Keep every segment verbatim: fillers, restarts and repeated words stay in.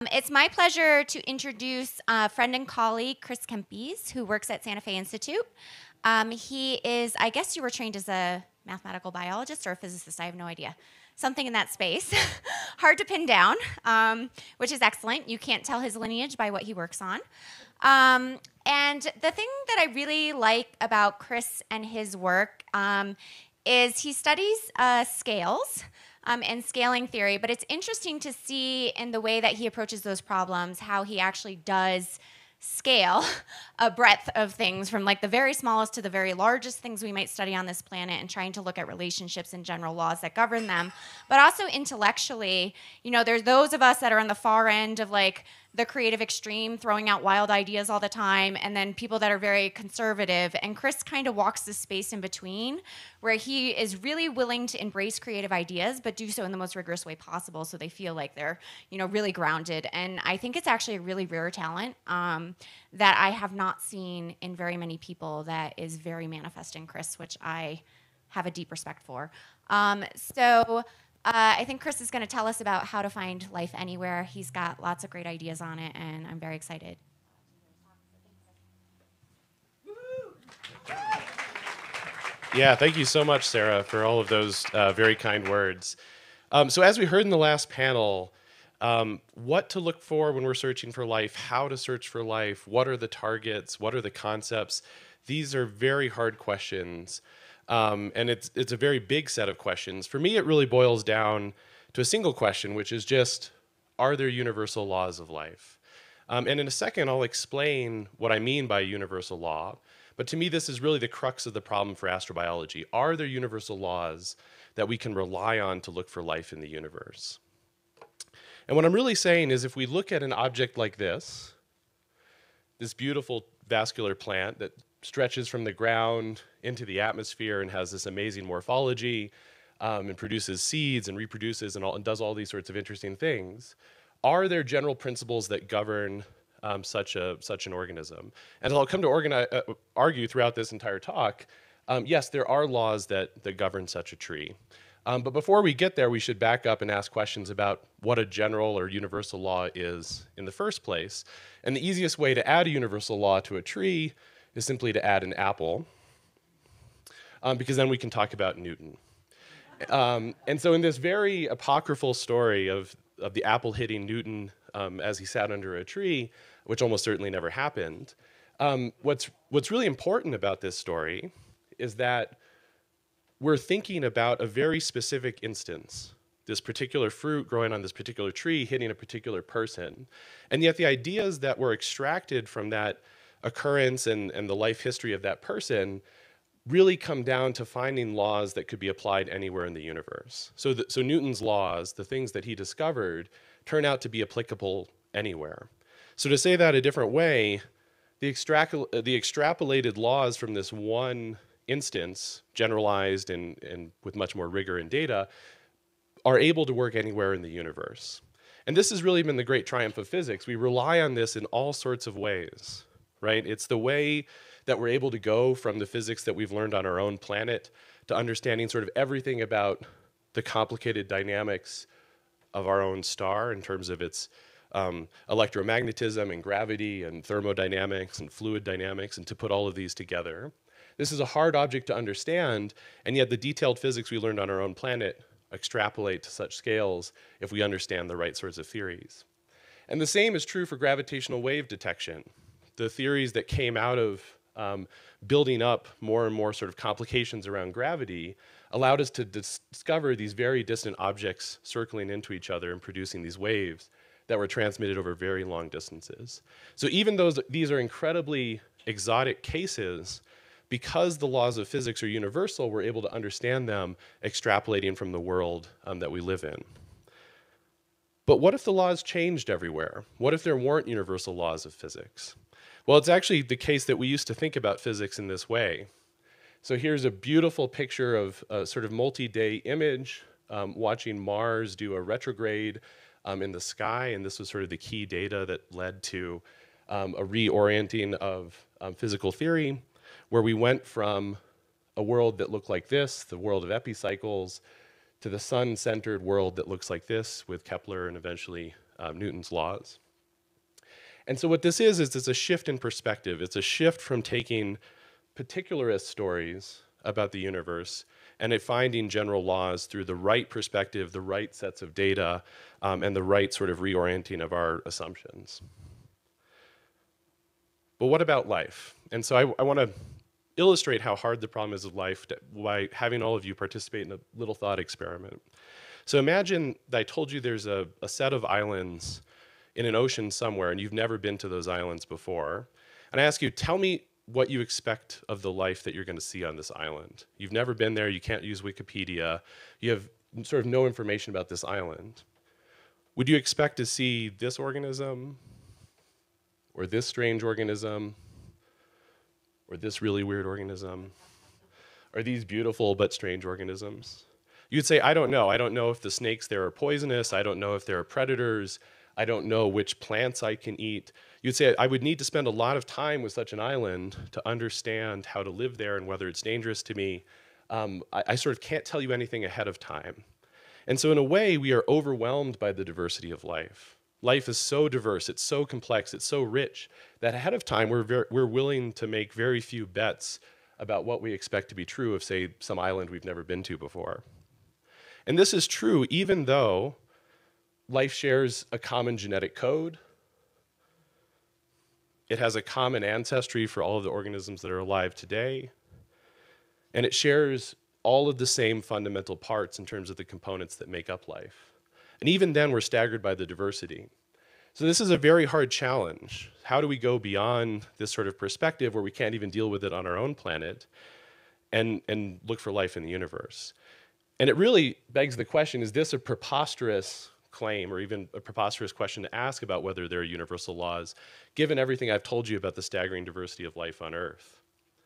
It's my pleasure to introduce a friend and colleague, Chris Kempes, who works at Santa Fe Institute. Um, he is, I guess you were trained as a mathematical biologist or a physicist, I have no idea. Something in that space. Hard to pin down, um, which is excellent. You can't tell his lineage by what he works on. Um, and the thing that I really like about Chris and his work um, is he studies uh, scales. Um, and scaling theory, but it's interesting to see in the way that he approaches those problems how he actually does scale a breadth of things from like the very smallest to the very largest things we might study on this planet, and trying to look at relationships and general laws that govern them. But also intellectually, you know, there's those of us that are on the far end of like the creative extreme, throwing out wild ideas all the time, and then people that are very conservative. And Chris kind of walks the space in between, where he is really willing to embrace creative ideas, but do so in the most rigorous way possible, so they feel like they're, you know, really grounded. And I think it's actually a really rare talent um, that I have not seen in very many people that is very manifest in Chris, which I have a deep respect for. Um, so. Uh, I think Chris is going to tell us about how to find life anywhere. He's got lots of great ideas on it, and I'm very excited. Yeah, thank you so much, Sarah, for all of those uh, very kind words. Um, so as we heard in the last panel, um, what to look for when we're searching for life, how to search for life, what are the targets, what are the concepts? These are very hard questions. Um, and it's it's a very big set of questions. For me, it really boils down to a single question, which is just, are there universal laws of life? Um, and in a second, I'll explain what I mean by universal law. But to me, this is really the crux of the problem for astrobiology. Are there universal laws that we can rely on to look for life in the universe? And what I'm really saying is, if we look at an object like this, this beautiful vascular plant that stretches from the ground into the atmosphere and has this amazing morphology um, and produces seeds and reproduces and, all, and does all these sorts of interesting things, are there general principles that govern um, such, a, such an organism? And as I'll come to organize, uh, argue throughout this entire talk, um, yes, there are laws that, that govern such a tree. Um, but before we get there, we should back up and ask questions about what a general or universal law is in the first place. And the easiest way to add a universal law to a tree is simply to add an apple, um, because then we can talk about Newton. Um, and so in this very apocryphal story of, of the apple hitting Newton um, as he sat under a tree, which almost certainly never happened, um, what's, what's really important about this story is that we're thinking about a very specific instance, this particular fruit growing on this particular tree hitting a particular person. And yet the ideas that were extracted from that occurrence and, and the life history of that person really come down to finding laws that could be applied anywhere in the universe. So, the, so Newton's laws, the things that he discovered, turn out to be applicable anywhere. So to say that a different way, the, extra the extrapolated laws from this one instance, generalized and, and with much more rigor and data, are able to work anywhere in the universe. And this has really been the great triumph of physics. We rely on this in all sorts of ways. Right? It's the way that we're able to go from the physics that we've learned on our own planet to understanding sort of everything about the complicated dynamics of our own star in terms of its um, electromagnetism and gravity and thermodynamics and fluid dynamics, and to put all of these together. This is a hard object to understand, and yet the detailed physics we learned on our own planet extrapolate to such scales if we understand the right sorts of theories. And the same is true for gravitational wave detection. The theories that came out of um, building up more and more sort of complications around gravity allowed us to dis discover these very distant objects circling into each other and producing these waves that were transmitted over very long distances. So even though these are incredibly exotic cases, because the laws of physics are universal, we're able to understand them extrapolating from the world um, that we live in. But what if the laws changed everywhere? What if there weren't universal laws of physics? Well, it's actually the case that we used to think about physics in this way. So here's a beautiful picture of a sort of multi-day image um, watching Mars do a retrograde um, in the sky, and this was sort of the key data that led to um, a reorienting of um, physical theory, where we went from a world that looked like this, the world of epicycles, to the sun-centered world that looks like this with Kepler and eventually um, Newton's laws. And so what this is, is it's a shift in perspective. It's a shift from taking particularist stories about the universe and finding general laws through the right perspective, the right sets of data, um, and the right sort of reorienting of our assumptions. But what about life? And so I, I want to illustrate how hard the problem is of life by having all of you participate in a little thought experiment. So imagine that I told you there's a, a set of islands in an ocean somewhere, and you've never been to those islands before. And I ask you, tell me what you expect of the life that you're going to see on this island. You've never been there, you can't use Wikipedia, you have sort of no information about this island. Would you expect to see this organism, or this strange organism, or this really weird organism, or these beautiful but strange organisms? You'd say, I don't know. I don't know if the snakes there are poisonous. I don't know if there are predators. I don't know which plants I can eat. You'd say, I would need to spend a lot of time with such an island to understand how to live there and whether it's dangerous to me. Um, I, I sort of can't tell you anything ahead of time. And so in a way, we are overwhelmed by the diversity of life. Life is so diverse, it's so complex, it's so rich, that ahead of time, we're, very, we're willing to make very few bets about what we expect to be true of, say, some island we've never been to before. And this is true even though life shares a common genetic code. It has a common ancestry for all of the organisms that are alive today. And it shares all of the same fundamental parts in terms of the components that make up life. And even then, we're staggered by the diversity. So this is a very hard challenge. How do we go beyond this sort of perspective where we can't even deal with it on our own planet and, and look for life in the universe? And it really begs the question, is this a preposterous claim or even a preposterous question to ask about whether there are universal laws, given everything I've told you about the staggering diversity of life on Earth?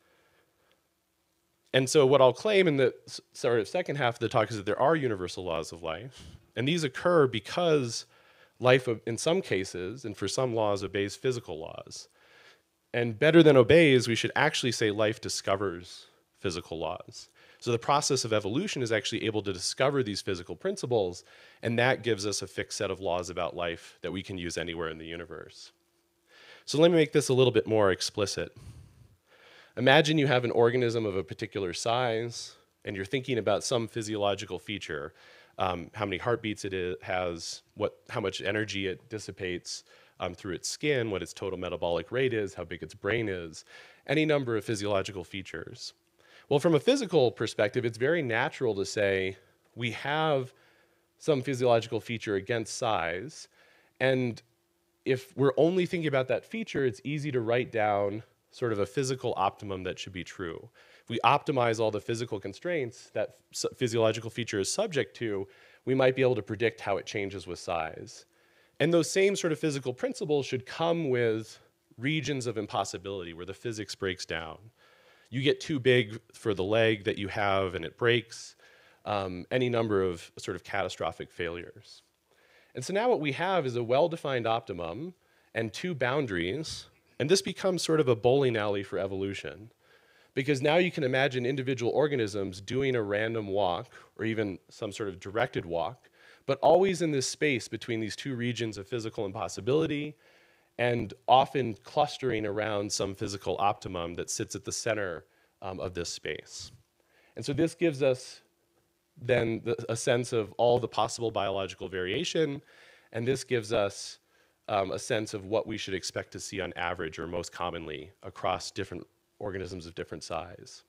And so what I'll claim in the sort of second half of the talk is that there are universal laws of life. And these occur because life, in some cases, and for some laws, obeys physical laws. And better than obeys, we should actually say life discovers physical laws. So the process of evolution is actually able to discover these physical principles, and that gives us a fixed set of laws about life that we can use anywhere in the universe. So let me make this a little bit more explicit. Imagine you have an organism of a particular size, and you're thinking about some physiological feature, um, how many heartbeats it is, has, what, how much energy it dissipates um, through its skin, what its total metabolic rate is, how big its brain is, any number of physiological features. Well, from a physical perspective, it's very natural to say we have some physiological feature against size, and if we're only thinking about that feature, it's easy to write down sort of a physical optimum that should be true. If we optimize all the physical constraints that physiological feature is subject to, we might be able to predict how it changes with size. And those same sort of physical principles should come with regions of impossibility where the physics breaks down. You get too big for the leg that you have and it breaks, um, any number of sort of catastrophic failures. And so now what we have is a well-defined optimum and two boundaries, and this becomes sort of a bowling alley for evolution. Because now you can imagine individual organisms doing a random walk, or even some sort of directed walk, but always in this space between these two regions of physical impossibility, and often clustering around some physical optimum that sits at the center um, of this space. And so this gives us then the, a sense of all the possible biological variation, and this gives us um, a sense of what we should expect to see on average or most commonly across different organisms of different size.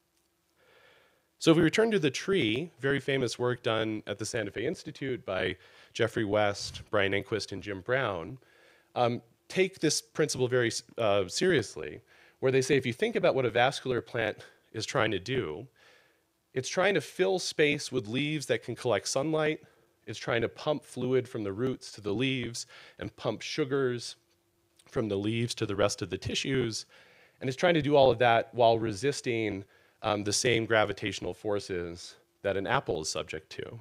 So if we return to the tree, very famous work done at the Santa Fe Institute by Jeffrey West, Brian Enquist, and Jim Brown, um, take this principle very uh, seriously, where they say if you think about what a vascular plant is trying to do, it's trying to fill space with leaves that can collect sunlight, it's trying to pump fluid from the roots to the leaves and pump sugars from the leaves to the rest of the tissues, and it's trying to do all of that while resisting um, the same gravitational forces that an apple is subject to.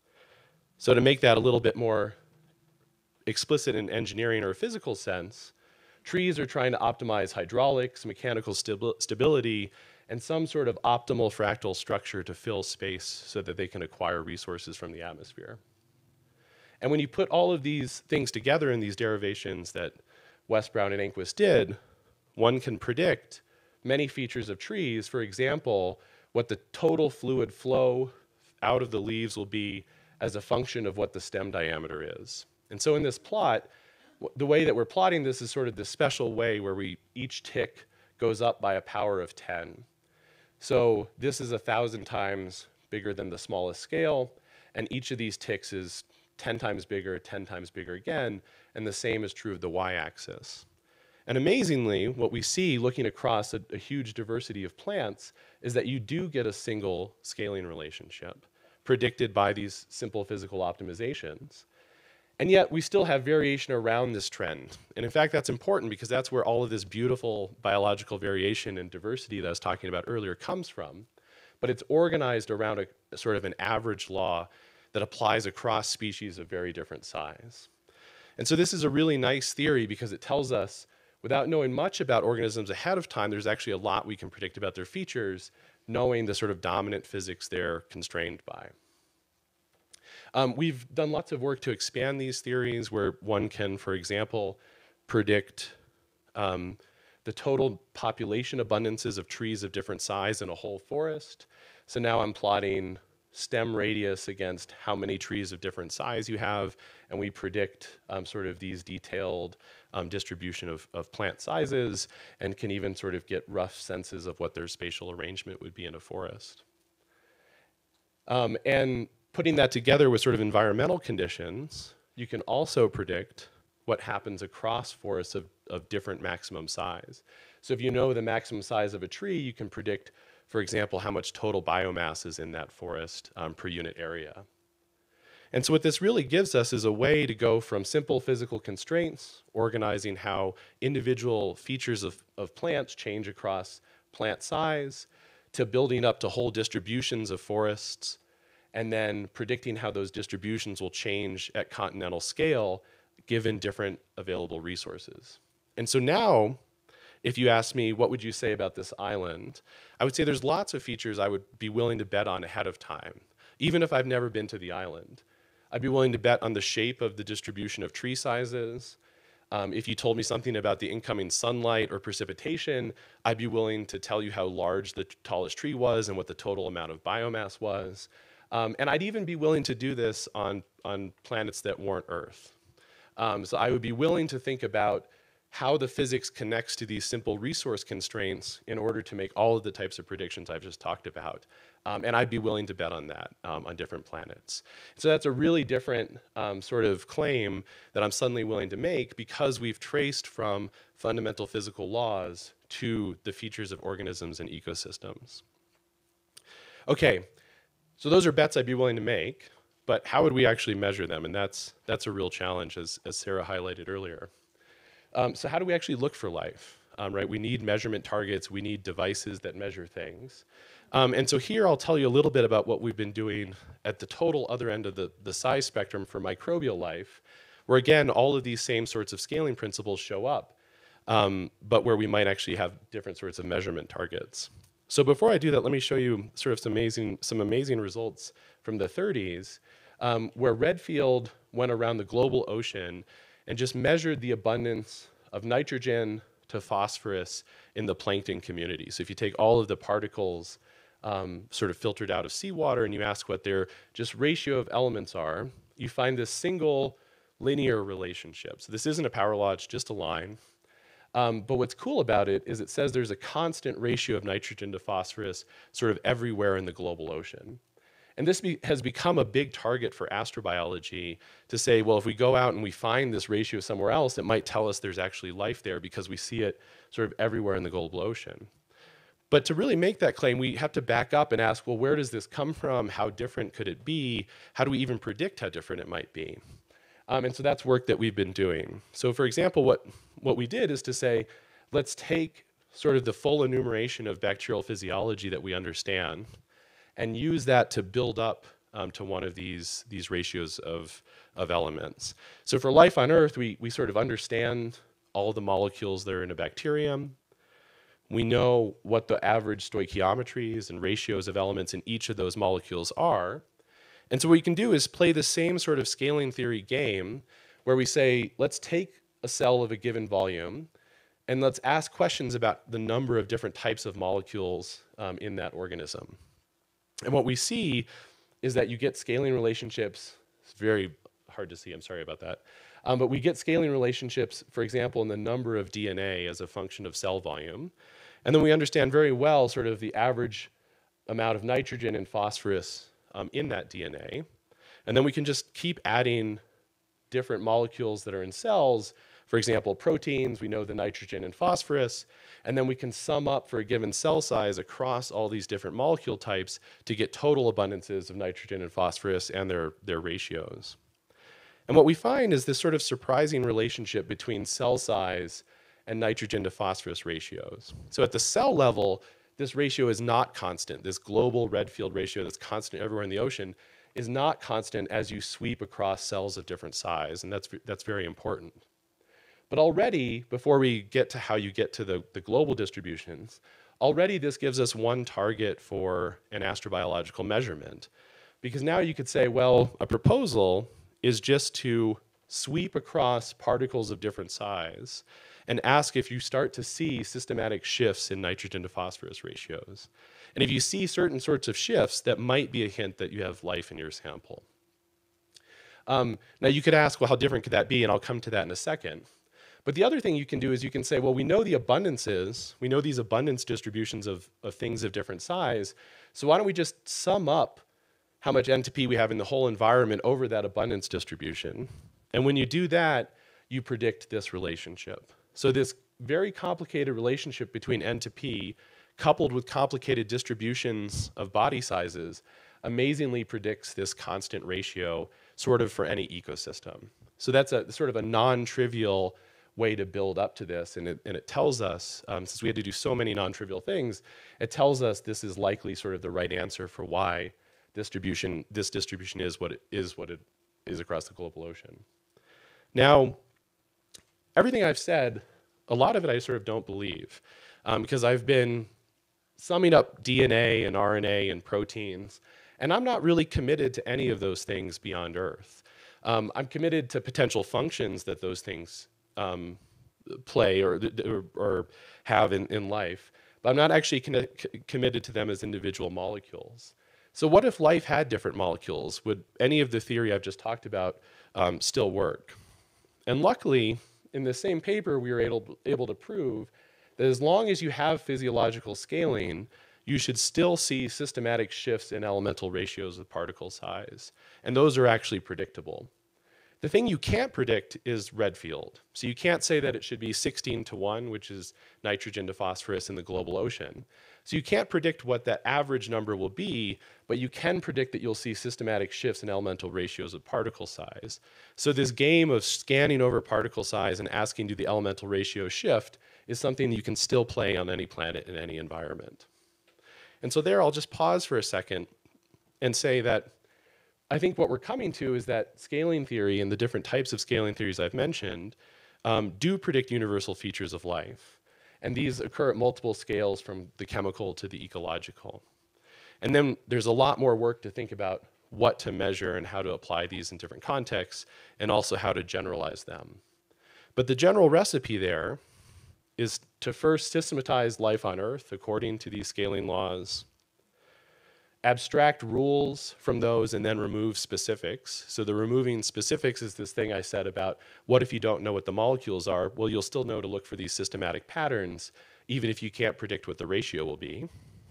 So to make that a little bit more explicit in engineering or a physical sense, trees are trying to optimize hydraulics, mechanical stabi- stability, and some sort of optimal fractal structure to fill space so that they can acquire resources from the atmosphere. And when you put all of these things together in these derivations that West, Brown, and Enquist did, one can predict many features of trees. For example, what the total fluid flow out of the leaves will be as a function of what the stem diameter is. And so in this plot, the way that we're plotting this is sort of this special way where we each tick goes up by a power of ten. So this is a thousand times bigger than the smallest scale, and each of these ticks is ten times bigger, ten times bigger again, and the same is true of the y-axis. And amazingly, what we see looking across a, a huge diversity of plants is that you do get a single scaling relationship predicted by these simple physical optimizations. And yet we still have variation around this trend. And in fact, that's important because that's where all of this beautiful biological variation and diversity that I was talking about earlier comes from. But it's organized around a, a sort of an average law that applies across species of very different size. And so this is a really nice theory because it tells us, without knowing much about organisms ahead of time, there's actually a lot we can predict about their features, knowing the sort of dominant physics they're constrained by. Um, we've done lots of work to expand these theories where one can, for example, predict um, the total population abundances of trees of different size in a whole forest. So now I'm plotting stem radius against how many trees of different size you have, and we predict um, sort of these detailed um, distribution of, of plant sizes, and can even sort of get rough senses of what their spatial arrangement would be in a forest. Um, and putting that together with sort of environmental conditions, you can also predict what happens across forests of, of different maximum size. So if you know the maximum size of a tree, you can predict, for example, how much total biomass is in that forest um, per unit area. And so what this really gives us is a way to go from simple physical constraints, organizing how individual features of, of plants change across plant size, to building up to whole distributions of forests, and then predicting how those distributions will change at continental scale given different available resources. And so now, if you ask me, what would you say about this island? I would say there's lots of features I would be willing to bet on ahead of time, even if I've never been to the island. I'd be willing to bet on the shape of the distribution of tree sizes. Um, if you told me something about the incoming sunlight or precipitation, I'd be willing to tell you how large the tallest tree was and what the total amount of biomass was. Um, and I'd even be willing to do this on, on planets that weren't Earth. Um, so I would be willing to think about how the physics connects to these simple resource constraints in order to make all of the types of predictions I've just talked about. Um, and I'd be willing to bet on that um, on different planets. So that's a really different um, sort of claim that I'm suddenly willing to make because we've traced from fundamental physical laws to the features of organisms and ecosystems. Okay, so those are bets I'd be willing to make, but how would we actually measure them? And that's, that's a real challenge, as, as Sarah highlighted earlier. Um, so how do we actually look for life? Um, right, we need measurement targets, we need devices that measure things. Um, and so here I'll tell you a little bit about what we've been doing at the total other end of the, the size spectrum for microbial life, where again, all of these same sorts of scaling principles show up, um, but where we might actually have different sorts of measurement targets. So before I do that, let me show you sort of some amazing, some amazing results from the thirties, um, where Redfield went around the global ocean and just measured the abundance of nitrogen to phosphorus in the plankton community. So if you take all of the particles um, sort of filtered out of seawater and you ask what their just ratio of elements are, you find this single linear relationship. So this isn't a power law, it's just a line. Um, but what's cool about it is it says there's a constant ratio of nitrogen to phosphorus sort of everywhere in the global ocean. And this be, has become a big target for astrobiology to say, well, if we go out and we find this ratio somewhere else, it might tell us there's actually life there because we see it sort of everywhere in the global ocean. But to really make that claim, we have to back up and ask, well, where does this come from? How different could it be? How do we even predict how different it might be? Um, and so that's work that we've been doing. So for example, what, what we did is to say, let's take sort of the full enumeration of bacterial physiology that we understand and use that to build up um, to one of these, these ratios of, of elements. So for life on Earth, we, we sort of understand all the molecules that are in a bacterium. We know what the average stoichiometries and ratios of elements in each of those molecules are. And so what we can do is play the same sort of scaling theory game where we say, let's take a cell of a given volume and let's ask questions about the number of different types of molecules um, in that organism. And what we see is that you get scaling relationships. It's very hard to see, I'm sorry about that. Um, but we get scaling relationships, for example, in the number of D N A as a function of cell volume. And then we understand very well sort of the average amount of nitrogen and phosphorus um, in that D N A. And then we can just keep adding different molecules that are in cells. For example, proteins, we know the nitrogen and phosphorus, and then we can sum up for a given cell size across all these different molecule types to get total abundances of nitrogen and phosphorus and their, their ratios. And what we find is this sort of surprising relationship between cell size and nitrogen to phosphorus ratios. So at the cell level, this ratio is not constant. This global red field ratio that's constant everywhere in the ocean is not constant as you sweep across cells of different size, and that's, that's very important. But already, before we get to how you get to the, the global distributions, already this gives us one target for an astrobiological measurement. Because now you could say, well, a proposal is just to sweep across particles of different size and ask if you start to see systematic shifts in nitrogen to phosphorus ratios. And if you see certain sorts of shifts, that might be a hint that you have life in your sample. Um, now you could ask, well, how different could that be? And I'll come to that in a second. But the other thing you can do is you can say, well, we know the abundances, we know these abundance distributions of, of things of different size, so why don't we just sum up how much N to P we have in the whole environment over that abundance distribution? And when you do that, you predict this relationship. So this very complicated relationship between N to P, coupled with complicated distributions of body sizes, amazingly predicts this constant ratio sort of for any ecosystem. So that's a sort of a non-trivial way to build up to this, and it, and it tells us, um, since we had to do so many non-trivial things, it tells us this is likely sort of the right answer for why distribution, this distribution is what it is, what it is across the global ocean. Now, everything I've said, a lot of it I sort of don't believe, um, because I've been summing up D N A and R N A and proteins, and I'm not really committed to any of those things beyond Earth. Um, I'm committed to potential functions that those things um, play or, or, or have in, in life, but I'm not actually committed to them as individual molecules. So what if life had different molecules? Would any of the theory I've just talked about um, still work? And luckily, in the same paper, we were able, able to prove that as long as you have physiological scaling, you should still see systematic shifts in elemental ratios of particle size. And those are actually predictable. The thing you can't predict is red field. So you can't say that it should be sixteen to one, which is nitrogen to phosphorus in the global ocean. So you can't predict what that average number will be, but you can predict that you'll see systematic shifts in elemental ratios of particle size. So this game of scanning over particle size and asking, do the elemental ratios shift, is something you can still play on any planet in any environment. And so there, I'll just pause for a second and say that I think what we're coming to is that scaling theory and the different types of scaling theories I've mentioned um, do predict universal features of life. And these occur at multiple scales from the chemical to the ecological. And then there's a lot more work to think about what to measure and how to apply these in different contexts, and also how to generalize them. But the general recipe there is to first systematize life on Earth according to these scaling laws, abstract rules from those, and then remove specifics. So the removing specifics is this thing I said about what if you don't know what the molecules are? Well, you'll still know to look for these systematic patterns, even if you can't predict what the ratio will be.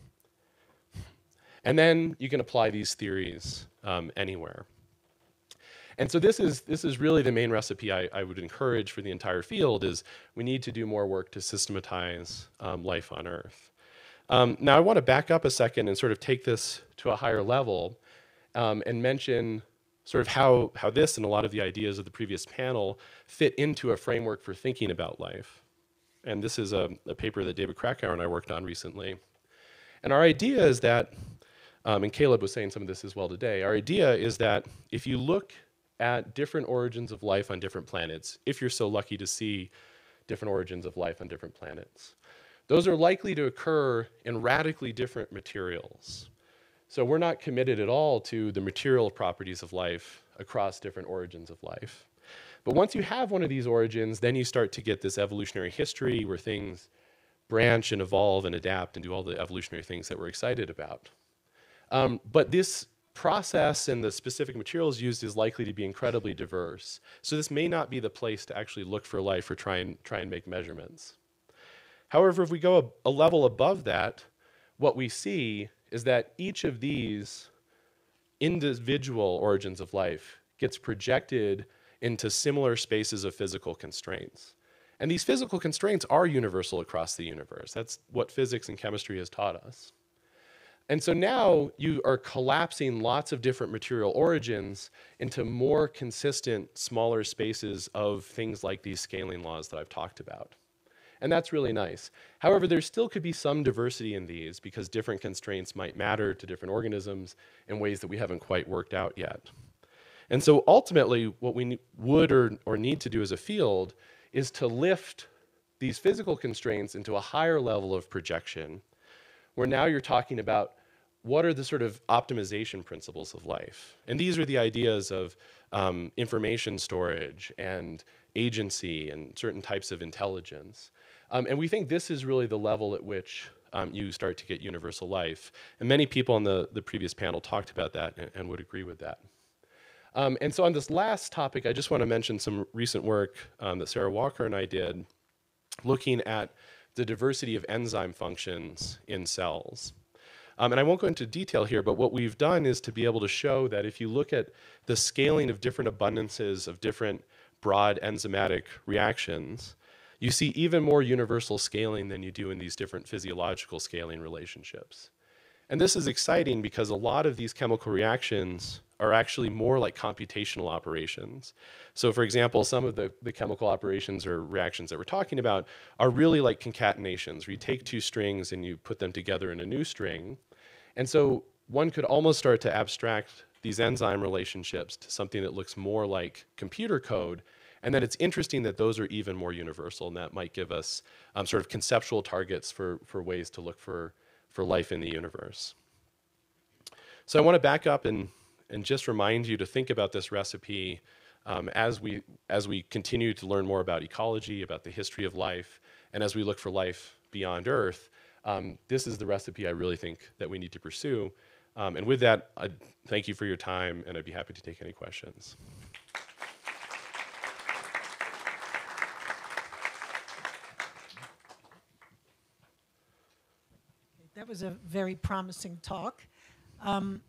And then you can apply these theories um, anywhere. And so this is, this is really the main recipe I, I would encourage for the entire field, is we need to do more work to systematize um, life on Earth. Um, now I want to back up a second and sort of take this to a higher level um, and mention sort of how, how this and a lot of the ideas of the previous panel fit into a framework for thinking about life. And this is a, a paper that David Krakauer and I worked on recently. And our idea is that, um, and Caleb was saying some of this as well today, our idea is that if you look at different origins of life on different planets, if you're so lucky to see different origins of life on different planets, those are likely to occur in radically different materials. So we're not committed at all to the material properties of life across different origins of life. But once you have one of these origins, then you start to get this evolutionary history where things branch and evolve and adapt and do all the evolutionary things that we're excited about. Um, but this process and the specific materials used is likely to be incredibly diverse. So this may not be the place to actually look for life or try and, try and make measurements. However, if we go a, a level above that, what we see is that each of these individual origins of life gets projected into similar spaces of physical constraints. And these physical constraints are universal across the universe. That's what physics and chemistry has taught us. And so now you are collapsing lots of different material origins into more consistent, smaller spaces of things like these scaling laws that I've talked about. And that's really nice. However, there still could be some diversity in these because different constraints might matter to different organisms in ways that we haven't quite worked out yet. And so ultimately, what we would or, or need to do as a field is to lift these physical constraints into a higher level of projection, where now you're talking about what are the sort of optimization principles of life. And these are the ideas of um, information storage and agency and certain types of intelligence. Um, and we think this is really the level at which um, you start to get universal life. And many people on the, the previous panel talked about that and, and would agree with that. Um, and so on this last topic, I just want to mention some recent work um, that Sarah Walker and I did looking at the diversity of enzyme functions in cells. Um, and I won't go into detail here, but what we've done is to be able to show that if you look at the scaling of different abundances of different broad enzymatic reactions, you see even more universal scaling than you do in these different physiological scaling relationships. And this is exciting because a lot of these chemical reactions are actually more like computational operations. So for example, some of the, the chemical operations or reactions that we're talking about are really like concatenations, where you take two strings and you put them together in a new string. And so one could almost start to abstract these enzyme relationships to something that looks more like computer code. And then it's interesting that those are even more universal, and that might give us um, sort of conceptual targets for, for ways to look for, for life in the universe. So I want to back up and, and just remind you to think about this recipe um, as, we, as we continue to learn more about ecology, about the history of life, and as we look for life beyond Earth. Um, this is the recipe I really think that we need to pursue. Um, and with that, I thank you for your time, and I'd be happy to take any questions. That was a very promising talk. Um,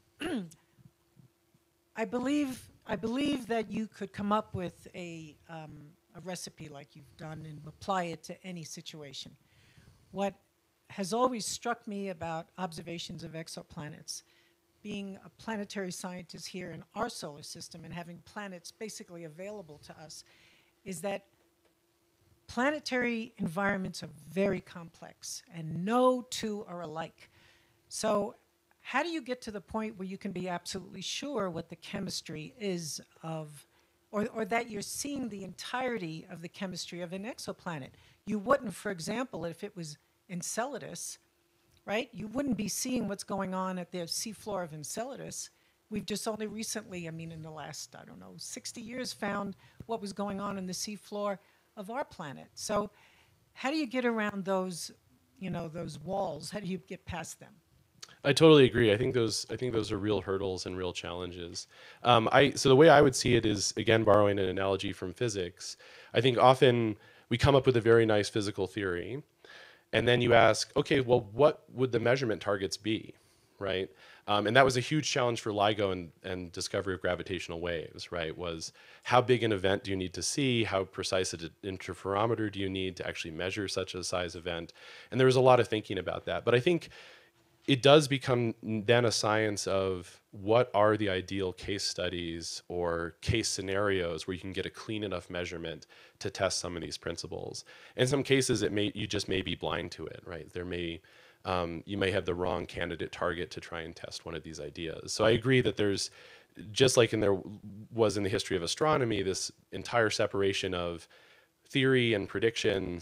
I believe I believe that you could come up with a, um, a recipe like you've done and apply it to any situation. What has always struck me about observations of exoplanets, being a planetary scientist here in our solar system and having planets basically available to us, is that planetary environments are very complex and no two are alike. So how do you get to the point where you can be absolutely sure what the chemistry is of, or, or that you're seeing the entirety of the chemistry of an exoplanet? You wouldn't, for example, if it was Enceladus, right? You wouldn't be seeing what's going on at the seafloor of Enceladus. We've just only recently, I mean, in the last, I don't know, sixty years, found what was going on in the seafloor of our planet. So how do you get around those, you know, those walls? How do you get past them? I totally agree. I think those I think those are real hurdles and real challenges. Um, I so the way I would see it is, again, borrowing an analogy from physics. I think often we come up with a very nice physical theory, and then you ask, okay, well, what would the measurement targets be, right? Um, and that was a huge challenge for LIGO and, and discovery of gravitational waves, right? Was how big an event do you need to see? How precise an interferometer do you need to actually measure such a size event? And there was a lot of thinking about that. But I think it does become then a science of what are the ideal case studies or case scenarios where you can get a clean enough measurement to test some of these principles. In some cases, it may you just may be blind to it, right? There may um, you may have the wrong candidate target to try and test one of these ideas. So I agree that there's, just like in there was in the history of astronomy, this entire separation of theory and predictions,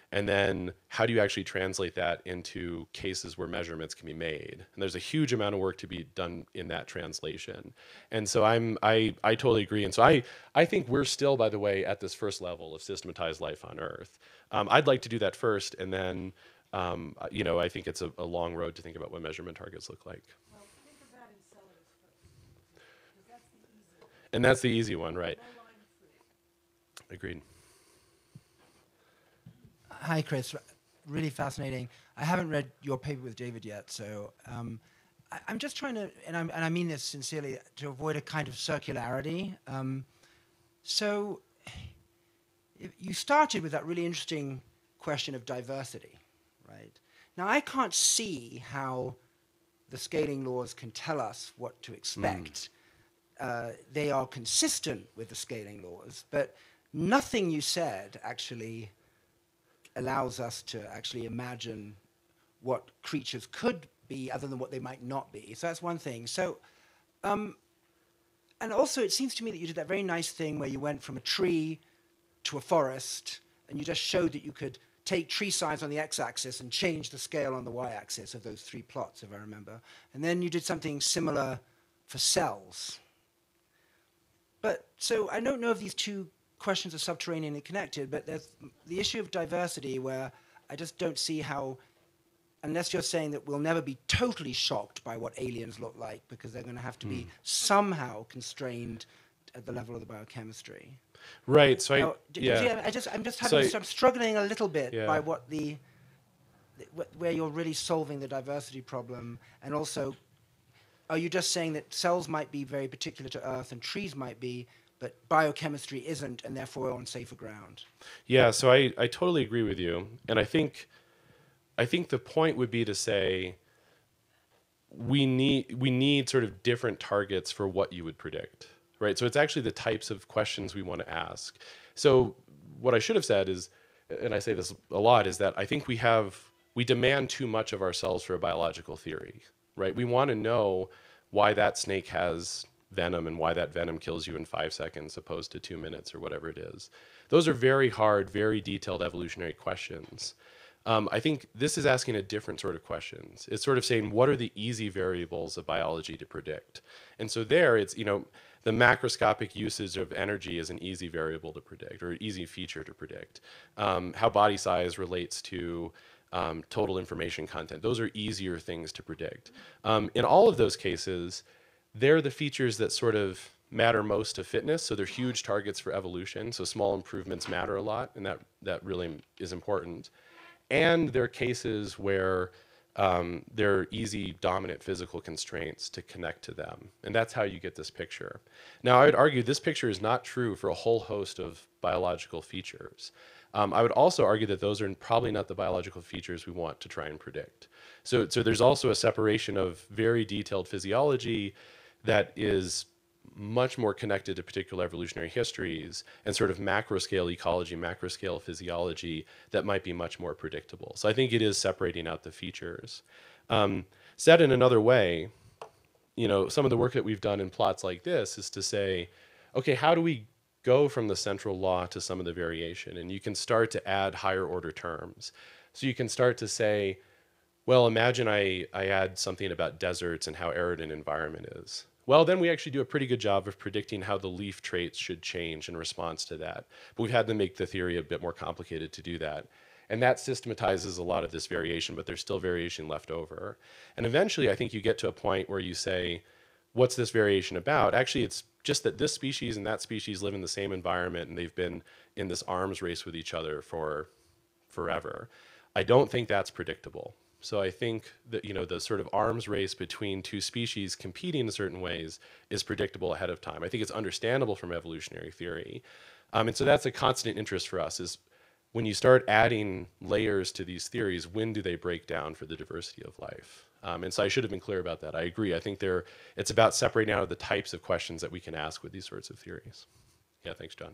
And then how do you actually translate that into cases where measurements can be made? And there's a huge amount of work to be done in that translation. And so I'm I I totally agree. And so I I think we're still, by the way, at this first level of systematized life on Earth. Um, I'd like to do that first, and then um, you know I think it's a, a long road to think about what measurement targets look like. Well, think of that in cellars first, because that's the easy one. And that's the easy one, right? No line fruit. Agreed. Hi, Chris. Really fascinating. I haven't read your paper with David yet, so um, I, I'm just trying to, and, I'm, and I mean this sincerely, to avoid a kind of circularity. Um, so if you started with that really interesting question of diversity, right? Now, I can't see how the scaling laws can tell us what to expect. Mm. Uh, they are consistent with the scaling laws, but nothing you said actually allows us to actually imagine what creatures could be other than what they might not be. So that's one thing. So, um, and also it seems to me that you did that very nice thing where you went from a tree to a forest, and you just showed that you could take tree size on the x-axis and change the scale on the y-axis of those three plots, if I remember. And then you did something similar for cells. But, so I don't know if these two questions are subterraneanly connected, but there's the issue of diversity where I just don't see how, unless you're saying that we'll never be totally shocked by what aliens look like, because they're going to have to mm. be somehow constrained at the level of the biochemistry. Right. So now, I, d- yeah. d- I just, I'm just having, so I'm struggling a little bit yeah. by what the, wh- where you're really solving the diversity problem, and also, are you just saying that cells might be very particular to Earth and trees might be, but biochemistry isn't, and therefore we're on safer ground? Yeah, so I, I totally agree with you. And I think I think the point would be to say we need we need sort of different targets for what you would predict. Right? So it's actually the types of questions we want to ask. So what I should have said is, and I say this a lot, is that I think we have we demand too much of ourselves for a biological theory. Right? We want to know why that snake has venom and why that venom kills you in five seconds opposed to two minutes or whatever it is. Those are very hard, very detailed evolutionary questions. Um, I think this is asking a different sort of questions. It's sort of saying, what are the easy variables of biology to predict? And so there it's, you know, the macroscopic usage of energy is an easy variable to predict, or an easy feature to predict. Um, how body size relates to um, total information content. Those are easier things to predict. Um, in all of those cases, they're the features that sort of matter most to fitness, so they're huge targets for evolution, so small improvements matter a lot, and that, that really is important. And there are cases where um, there are easy dominant physical constraints to connect to them, and that's how you get this picture. Now, I would argue this picture is not true for a whole host of biological features. Um, I would also argue that those are probably not the biological features we want to try and predict. So, so there's also a separation of very detailed physiology that is much more connected to particular evolutionary histories and sort of macro scale ecology, macro scale physiology that might be much more predictable. So I think it is separating out the features. Um, said in another way, you know, some of the work that we've done in plots like this is to say, okay, how do we go from the central law to some of the variation? And you can start to add higher order terms. So you can start to say, well, imagine I, I add something about deserts and how arid an environment is. Well, then we actually do a pretty good job of predicting how the leaf traits should change in response to that. But we've had to make the theory a bit more complicated to do that. And that systematizes a lot of this variation, but there's still variation left over. And eventually, I think you get to a point where you say, what's this variation about? Actually, it's just that this species and that species live in the same environment, and they've been in this arms race with each other for forever. I don't think that's predictable. So I think that, you know, the sort of arms race between two species competing in certain ways is predictable ahead of time. I think it's understandable from evolutionary theory. Um, and so that's a constant interest for us, is when you start adding layers to these theories, when do they break down for the diversity of life? Um, and so I should have been clear about that. I agree. I think they're, it's about separating out the types of questions that we can ask with these sorts of theories. Yeah, thanks, John.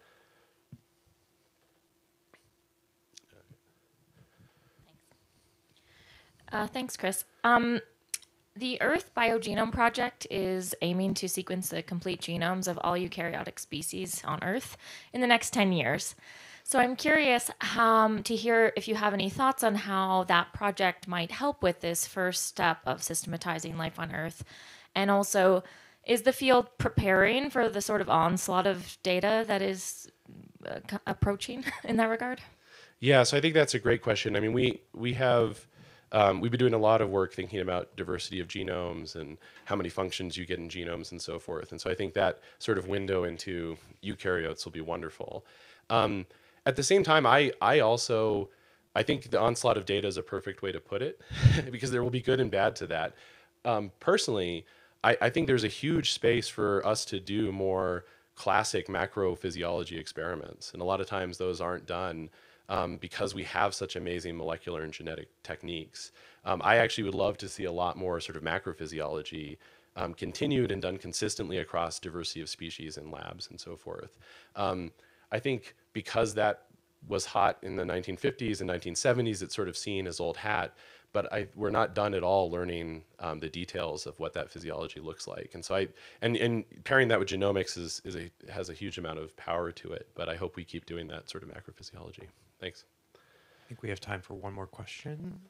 Uh, thanks, Chris. Um, the Earth Biogenome Project is aiming to sequence the complete genomes of all eukaryotic species on Earth in the next ten years. So I'm curious um, to hear if you have any thoughts on how that project might help with this first step of systematizing life on Earth. And also, is the field preparing for the sort of onslaught of data that is uh, c- approaching in that regard? Yeah, so I think that's a great question. I mean, we we have um, we've been doing a lot of work thinking about diversity of genomes and how many functions you get in genomes and so forth. And so I think that sort of window into eukaryotes will be wonderful. Um, at the same time, I I also I think the onslaught of data is a perfect way to put it because there will be good and bad to that. Um, personally, I, I think there's a huge space for us to do more classic macrophysiology experiments, and a lot of times those aren't done um, because we have such amazing molecular and genetic techniques. Um, I actually would love to see a lot more sort of macrophysiology um, continued and done consistently across diversity of species in labs and so forth. Um, I think because that was hot in the nineteen fifties and nineteen seventies, it's sort of seen as old hat, but I, we're not done at all learning um, the details of what that physiology looks like. And so I, and, and pairing that with genomics is, is a, has a huge amount of power to it, but I hope we keep doing that sort of macrophysiology. Thanks. I think we have time for one more question.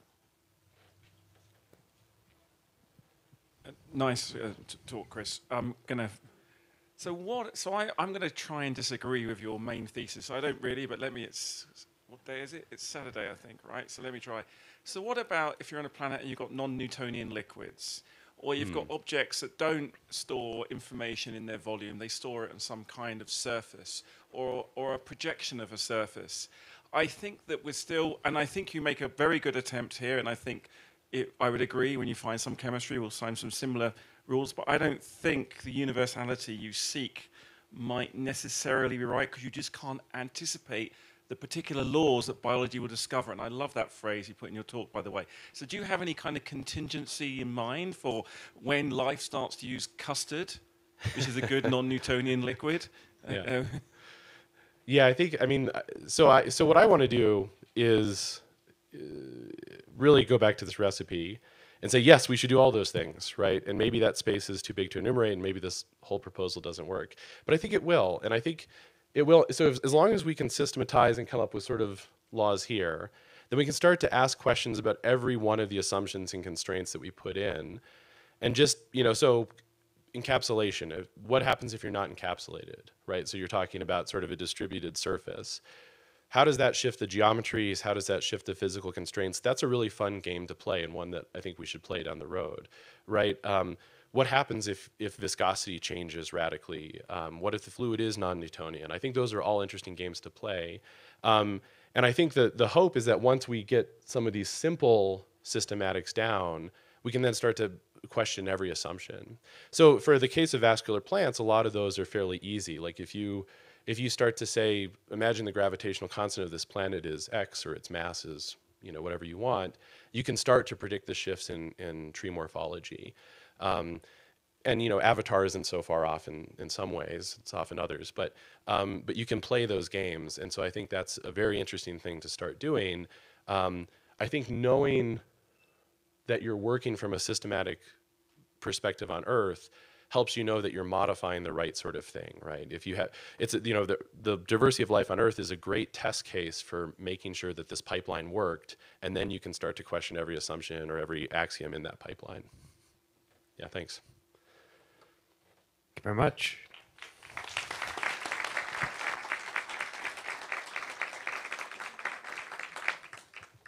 Uh, nice uh, to talk, Chris. I'm gonna. So what? So I, I'm gonna try and disagree with your main thesis. I don't really, but let me. It's what day is it? It's Saturday, I think, right? So let me try. So what about if you're on a planet and you've got non-Newtonian liquids, or you've got objects that don't store information in their volume, they store it on some kind of surface, or or a projection of a surface. I think that we're still, and I think you make a very good attempt here, and I think it, I would agree when you find some chemistry, we'll find some similar rules, but I don't think the universality you seek might necessarily be right because you just can't anticipate the particular laws that biology will discover. And I love that phrase you put in your talk, by the way. So do you have any kind of contingency in mind for when life starts to use custard, which is a good non-Newtonian liquid? Yeah. Uh, Yeah, I think, I mean, uh, so I, so what I want to do is uh, really go back to this recipe and say, yes, we should do all those things, right? And maybe that space is too big to enumerate, and maybe this whole proposal doesn't work. But I think it will, and I think it will. So if, as long as we can systematize and come up with sort of laws here, then we can start to ask questions about every one of the assumptions and constraints that we put in. And just, you know, so encapsulation, what happens if you're not encapsulated, right? So you're talking about sort of a distributed surface. How does that shift the geometries? How does that shift the physical constraints? That's a really fun game to play, and one that I think we should play down the road, right? Um, what happens if, if viscosity changes radically? Um, what if the fluid is non-Newtonian? I think those are all interesting games to play. Um, and I think that the hope is that once we get some of these simple systematics down, we can then start to question every assumption. So for the case of vascular plants, a lot of those are fairly easy. Like if you if you start to say, imagine the gravitational constant of this planet is X, or its mass is, you know, whatever you want, you can start to predict the shifts in, in tree morphology. Um, and you know, Avatar isn't so far off in, in some ways, it's off in others, but um, but you can play those games. And so I think that's a very interesting thing to start doing. Um, I think knowing that you're working from a systematic perspective on Earth helps you know that you're modifying the right sort of thing, right? If you have, it's, you know, the, the diversity of life on Earth is a great test case for making sure that this pipeline worked, and then you can start to question every assumption or every axiom in that pipeline. Yeah, thanks. Thank you very much.